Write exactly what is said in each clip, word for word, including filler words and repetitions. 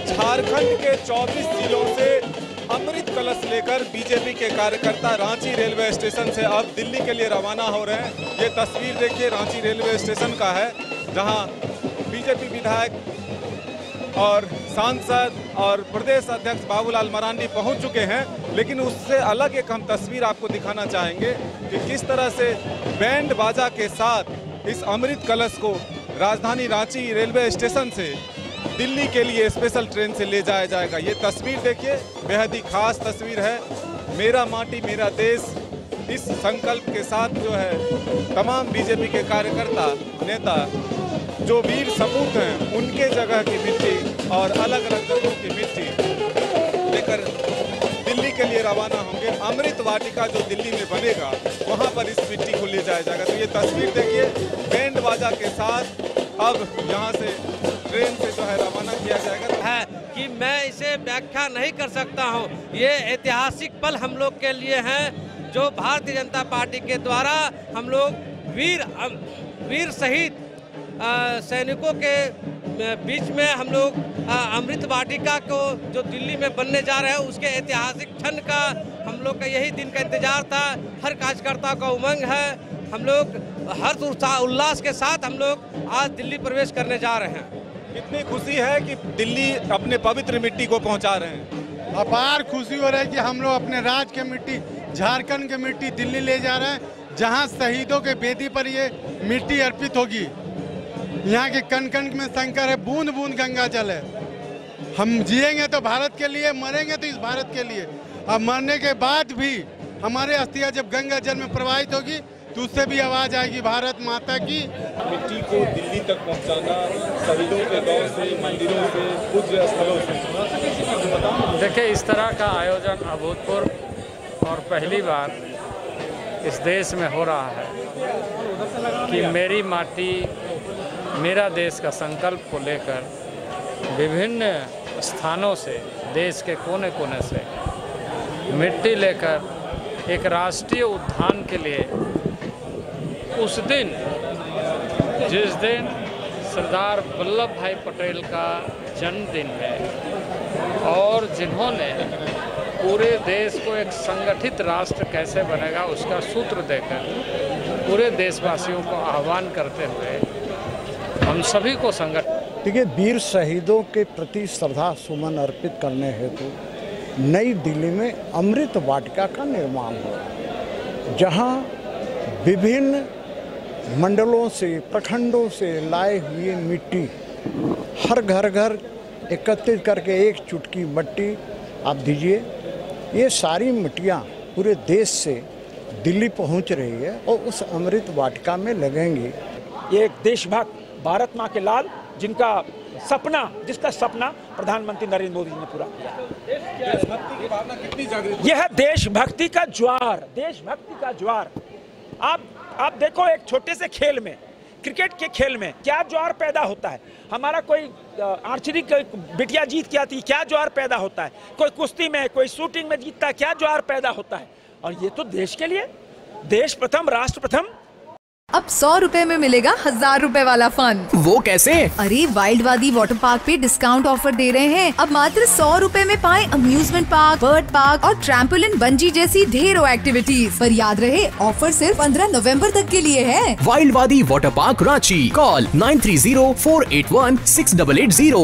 झारखंड के चौबीस जिलों से अमृत कलश लेकर बीजेपी के कार्यकर्ता रांची रेलवे स्टेशन से अब दिल्ली के लिए रवाना हो रहे हैं। ये तस्वीर देखिए रांची रेलवे स्टेशन का है, जहां बीजेपी विधायक और सांसद और प्रदेश अध्यक्ष बाबूलाल मरांडी पहुंच चुके हैं। लेकिन उससे अलग एक हम तस्वीर आपको दिखाना चाहेंगे कि किस तरह से बैंड बाजा के साथ इस अमृत कलश को राजधानी रांची रेलवे स्टेशन से दिल्ली के लिए स्पेशल ट्रेन से ले जाया जाएगा। ये तस्वीर देखिए, बेहद ही खास तस्वीर है। मेरा माटी मेरा देश, इस संकल्प के साथ जो है तमाम बीजेपी के कार्यकर्ता नेता जो वीर सपूत हैं उनके जगह की मिट्टी और अलग अलग जगहों की मिट्टी लेकर दिल्ली के लिए रवाना होंगे। अमृत वाटिका जो दिल्ली में बनेगा वहां पर इस मिट्टी को ले जाया जाएगा। तो ये तस्वीर देखिए, बैंड बाजा के साथ अब यहाँ से ट्रेन से जो है रवाना किया जाएगा। है कि मैं इसे व्याख्या नहीं कर सकता हूँ। ये ऐतिहासिक पल हम लोग के लिए हैं, जो भारतीय जनता पार्टी के द्वारा हम लोग वीर वीर शहीद सैनिकों के बीच में हम लोग अमृत वाटिका को जो दिल्ली में बनने जा रहे हैं उसके ऐतिहासिक क्षण का हम लोग का यही दिन का इंतजार था। हर कार्यकर्ता का उमंग है। हम लोग हर उत्साह उल्लास के साथ हम लोग आज दिल्ली प्रवेश करने जा रहे हैं। कितनी खुशी है कि दिल्ली अपने पवित्र मिट्टी को पहुंचा रहे हैं। अपार खुशी हो रही है कि हम लोग अपने राज्य के मिट्टी, झारखंड के मिट्टी दिल्ली ले जा रहे हैं, जहां शहीदों के वेदी पर ये मिट्टी अर्पित होगी। यहाँ के कण कण में शंकर है, बूंद बूंद गंगा जल है। हम जिएंगे तो भारत के लिए, मरेंगे तो इस भारत के लिए। अब मरने के बाद भी हमारे अस्थियां जब गंगा जल में प्रवाहित होगी तो उससे भी आवाज आएगी भारत माता की। मिट्टी को दिल्ली तक पहुंचाना, शहीदों के गांव से, मंदिरों से, पूज्य स्थलों से। देखिए, इस तरह का आयोजन अभूतपूर्व और पहली बार इस देश में हो रहा है कि मेरी माटी मेरा देश का संकल्प को लेकर विभिन्न स्थानों से, देश के कोने कोने से मिट्टी लेकर एक राष्ट्रीय उद्यान के लिए, उस दिन जिस दिन सरदार वल्लभ भाई पटेल का जन्मदिन है और जिन्होंने पूरे देश को एक संगठित राष्ट्र कैसे बनेगा उसका सूत्र देकर पूरे देशवासियों को आह्वान करते हुए हम सभी को संगठित। देखिए, वीर शहीदों के प्रति श्रद्धा सुमन अर्पित करने हेतु नई दिल्ली में अमृत वाटिका का निर्माण हो, जहां विभिन्न मंडलों से, प्रखंडों से लाए हुए मिट्टी हर घर घर एकत्रित करके एक चुटकी मिट्टी आप दीजिए। ये सारी मिट्टियाँ पूरे देश से दिल्ली पहुंच रही है और उस अमृत वाटिका में लगेंगी। ये एक देशभक्त भारत माँ के लाल, जिनका सपना जिसका सपना प्रधानमंत्री नरेंद्र मोदी जी ने पूरा किया। देशभक्ति की भावना कितनी जागृत? यह देशभक्ति का ज्वार, देशभक्ति का ज्वार। आप आप देखो, एक छोटे से खेल में, क्रिकेट के खेल में क्या ज्वार पैदा होता है। हमारा कोई आर्चरी बिटिया जीत के आती है, क्या ज्वार पैदा होता है। कोई कुश्ती में, कोई शूटिंग में जीतता है, क्या ज्वार पैदा होता है। और ये तो देश के लिए, देश प्रथम राष्ट्र प्रथम। अब सौ रुपए में मिलेगा हजार रुपए वाला फन। वो कैसे? अरे वाइल्ड वादी वाटर पार्क पे डिस्काउंट ऑफर दे रहे हैं। अब मात्र सौ रुपए में पाए अम्यूजमेंट पार्क, बर्ड पार्क और ट्रैम्पोलिन, बंजी जैसी ढेरों एक्टिविटीज। पर याद रहे, ऑफर सिर्फ पंद्रह नवंबर तक के लिए है। Wild Wadi water park Ranchi, call nine three zero four eight one six double eight zero.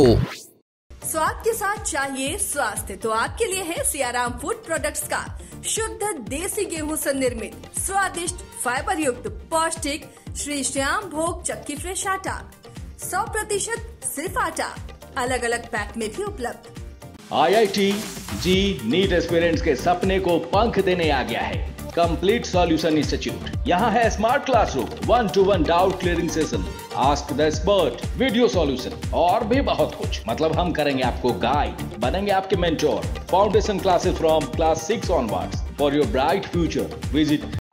स्वाद के साथ चाहिए स्वास्थ्य, तो आपके लिए है सियाराम फूड प्रोडक्ट्स का शुद्ध देसी गेहूं से निर्मित स्वादिष्ट फाइबर युक्त पौष्टिक श्री श्याम भोग चक्की फ्रेश आटा, सौ प्रतिशत सिर्फ आटा, अलग अलग पैक में भी उपलब्ध। I I T JEE NEET aspirants के सपने को पंख देने आ गया है कंप्लीट सॉल्यूशन इंस्टीट्यूट। यहाँ है smart classroom, one to one doubt clearing session, ask the expert, video solution और भी बहुत कुछ। मतलब हम करेंगे आपको गाइड, बनेंगे आपके mentor. Foundation classes from class six onwards for your bright future. Visit